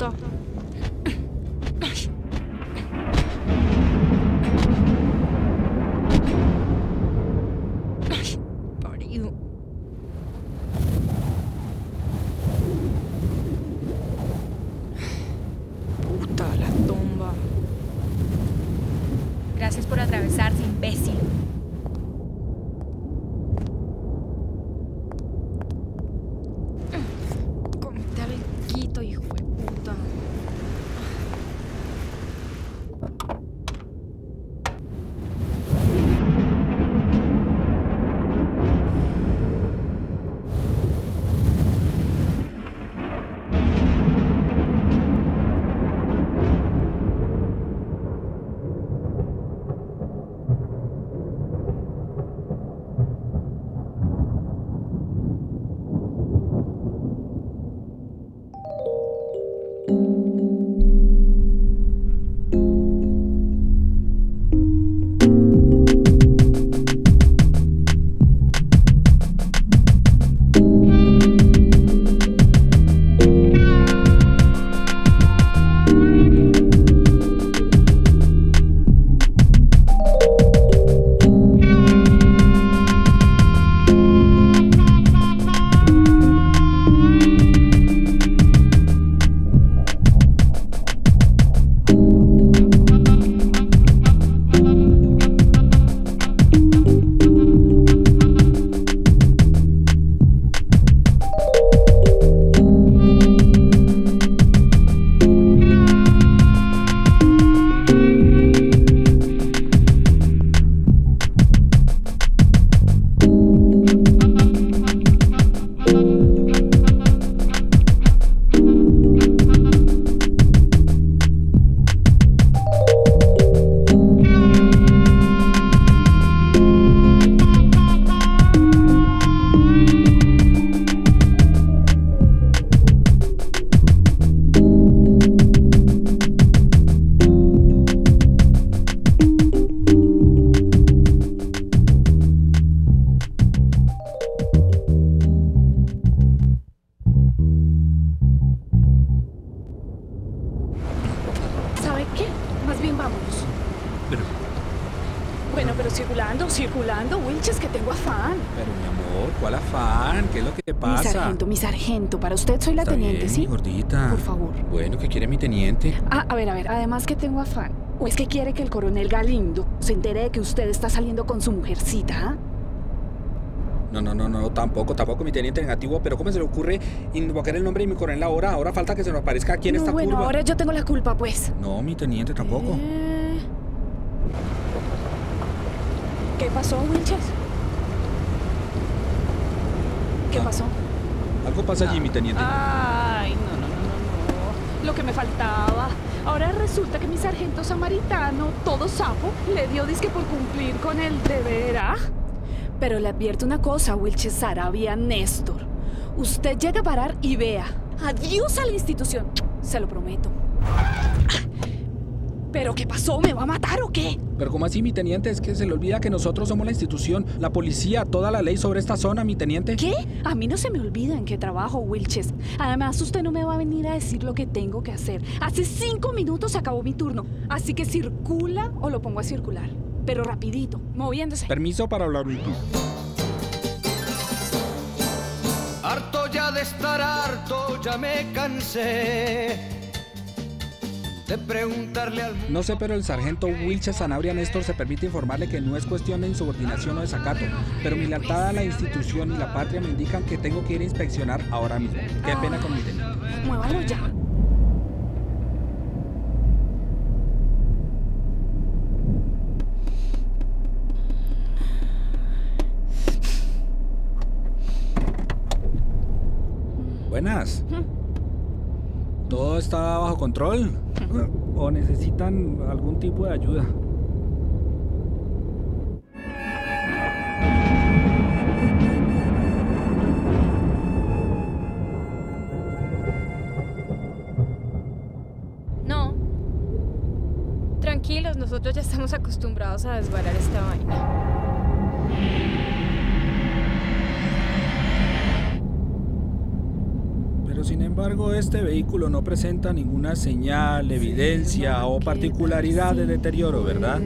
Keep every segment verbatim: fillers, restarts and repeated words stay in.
puta. Ay, parido. Puta, la tumba. Gracias por atravesarse, imbécil. Comete alguito, hijo de puta. ¿Sabe qué? Más bien vámonos. Pero, Bueno, pero circulando, circulando, Wilches, que tengo afán. pero mi amor, ¿cuál afán? ¿Qué es lo que te Mi pasa? sargento, mi sargento. Para usted soy la Está teniente, bien, ¿sí? mi gordita. Por favor. Bueno, ¿qué quiere mi teniente? Ah, a ver, a ver, además que tengo afán. ¿O es que quiere que el coronel Galindo se entere de que usted está saliendo con su mujercita, ah? No, no, no, no, tampoco, tampoco mi teniente negativo, pero ¿cómo se le ocurre invocar el nombre de mi coronel ahora? Ahora falta que se nos aparezca aquí en No, esta bueno, curva. ahora yo tengo la culpa, pues. No, mi teniente tampoco. Eh, ¿Qué pasó, Wilches? ¿Qué Ah. pasó? Algo pasa allí, mi teniente. Ay, no, no, no, no, no. Lo que me faltaba. Ahora resulta que mi sargento samaritano, todo sapo, le dio disque por cumplir con el deber, ¿ah? Pero le advierto una cosa, Wilches Sarabia Néstor. Usted llega a parar y vea. Adiós a la institución. Se lo prometo. ¿Pero qué pasó? ¿Me va a matar o qué? Pero ¿cómo así, mi teniente? Es que se le olvida que nosotros somos la institución, la policía, toda la ley sobre esta zona, mi teniente. ¿Qué? A mí no se me olvida en qué trabajo, Wilches. Además, usted no me va a venir a decir lo que tengo que hacer. Hace cinco minutos acabó mi turno. Así que circula o lo pongo a circular. Pero rapidito, moviéndose. Permiso para hablar. Harto ya de estar harto, ya me cansé de preguntarle al mundo. No sé, pero el sargento Wilches Sanabria Néstor se permite informarle que no es cuestión de insubordinación o desacato, pero mi lealtad a la institución y la patria me indican que tengo que ir a inspeccionar ahora mismo. Qué pena con mi teniente. Muévalo ya. Buenas. ¿Todo está bajo control? ¿O necesitan algún tipo de ayuda? No. Tranquilos, nosotros ya estamos acostumbrados a desbarar esta vaina. Sin embargo, este vehículo no presenta ninguna señal, evidencia o particularidad de deterioro, ¿verdad?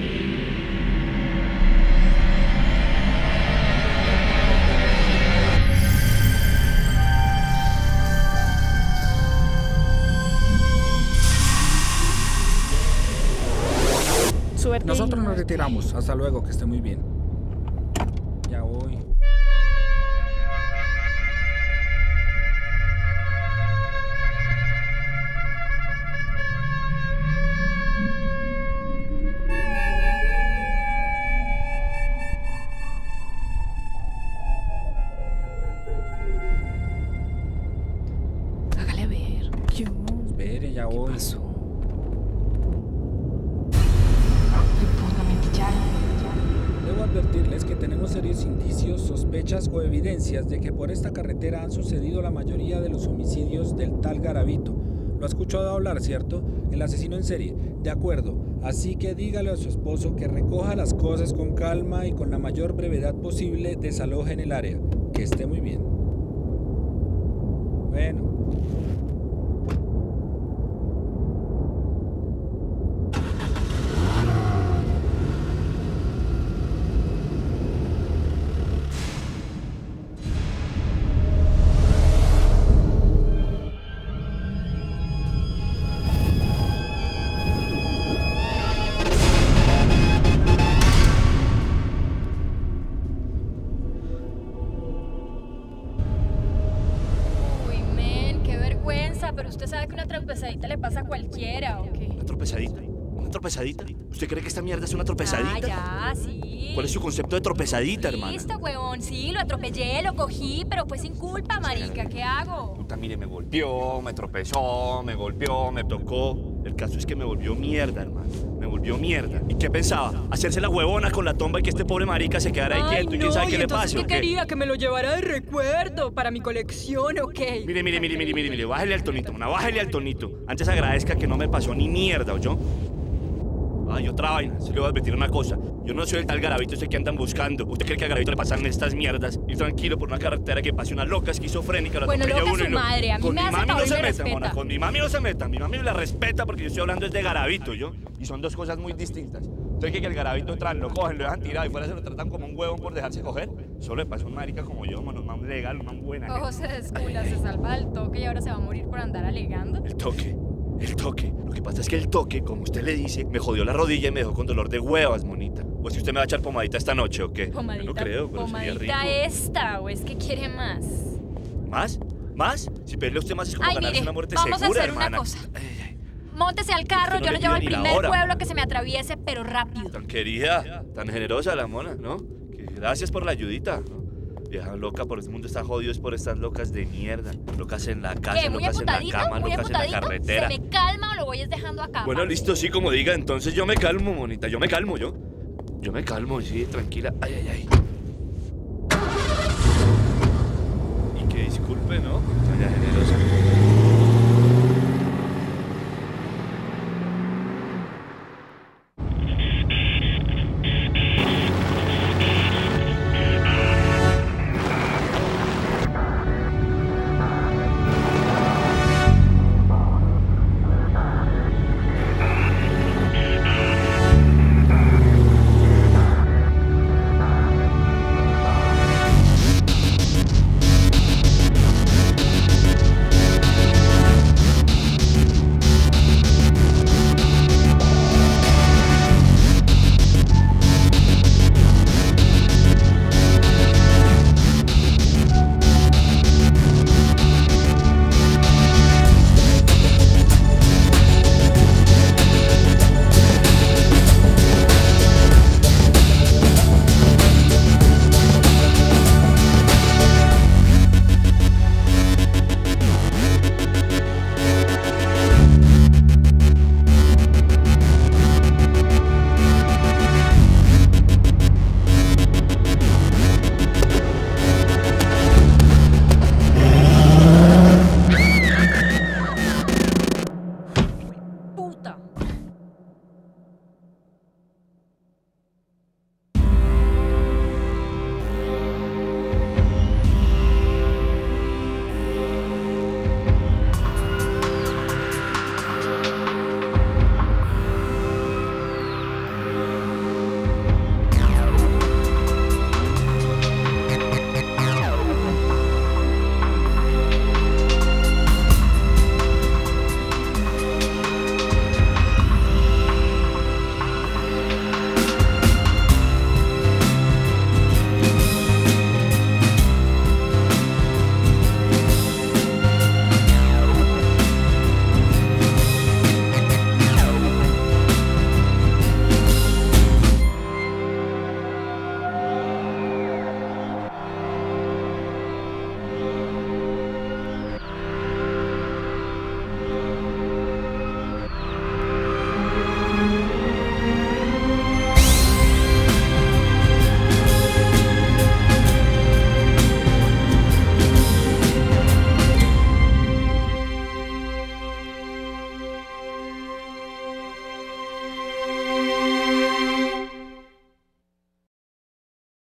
Suerte. Nosotros nos retiramos. Hasta luego, que esté muy bien. Ya voy. Hágale ver. ¿Qué hubo? Espere, ya ¿Qué voy. pasó? Debo advertirles que tenemos serios indicios, sospechas o evidencias de que por esta carretera han sucedido la mayoría de los homicidios del tal Garavito. Lo ha escuchado hablar, ¿cierto? El asesino en serie. De acuerdo. Así que dígale a su esposo que recoja las cosas con calma y con la mayor brevedad posible desaloje en el área. Que esté muy bien. Bueno. Pero usted sabe que una tropesadita le pasa a cualquiera, ¿o qué? ¿Una tropezadita? ¿Una tropezadita? ¿Usted cree que esta mierda es una tropezadita? Ah, ya, sí. ¿Cuál es su concepto de tropezadita, hermana? Listo, huevón, sí, lo atropellé, lo cogí, pero fue sin culpa, marica, ¿qué hago? Puta, mire, me golpeó, me tropezó, me golpeó, me tocó. El caso es que me volvió mierda, hermano. Me volvió mierda. ¿Y qué pensaba? ¿Hacerse la huevona con la tomba y que este pobre marica se quedara ahí Ay, quieto y quién no, sabe ¿y qué le entonces pase? ¿qué ¿o qué? quería? ¿Que me lo llevara de recuerdo para mi colección o qué? Mire, mire, mire, mire, mire, mire, bájale al tonito, una, bájale al tonito. Antes agradezca que no me pasó ni mierda, ¿oyó? Ay, otra vaina, se le voy a advertir una cosa. Yo no soy el tal Garavito ese que andan buscando. ¿Usted cree que a Garavito le pasan estas mierdas? Ir tranquilo por una carretera que pase una loca esquizofrénica, la Bueno, atropella loca uno su y lo- madre, a mí Con me mi hace mami favor no y se me meta, respeta. mona, con mi mami no se meta. Mi mami la respeta porque yo estoy hablando es de Garavito, ¿yo? Y son dos cosas muy distintas. ¿Usted cree que el Garavito entran, lo cogen, lo dejan tirado y fuera se lo tratan como un huevón por dejarse coger? Solo le pasa a un marica como yo, mano, un man legal, un man buena. Ojo, se descula, se salva del toque y ahora se va a morir por andar alegando. El toque, el toque. Lo que pasa es que el toque, como usted le dice, me jodió la rodilla y me dejó con dolor de huevas, monita. ¿O es que usted me va a echar pomadita esta noche o qué? Pomadita, No creo, pero sería rico. pomadita esta, o es que quiere más. ¿Más? ¿Más? Si pedirle a usted más es como Ay, ganarse mire, una muerte vamos a segura, hacer una hermana. cosa. Ay, ay, Móntese al carro, Usted no yo le lo llevo al pide ni la primer hora. pueblo que se me atraviese, pero rápido. tan querida, tan generosa la mona, ¿no? Que gracias por la ayudita, ¿no? Vieja loca, por este mundo está jodido, es por estas locas de mierda. Locas en la casa, ¿Qué? ¿Muy locas en la emputadito? cama, ¿Muy locas en la emputadito? carretera. ¿Se me calma o lo voy dejando acá? Bueno, listo, sí, como diga, entonces yo me calmo, monita, yo me calmo, yo. Yo me calmo, sí, tranquila. Ay, ay, ay.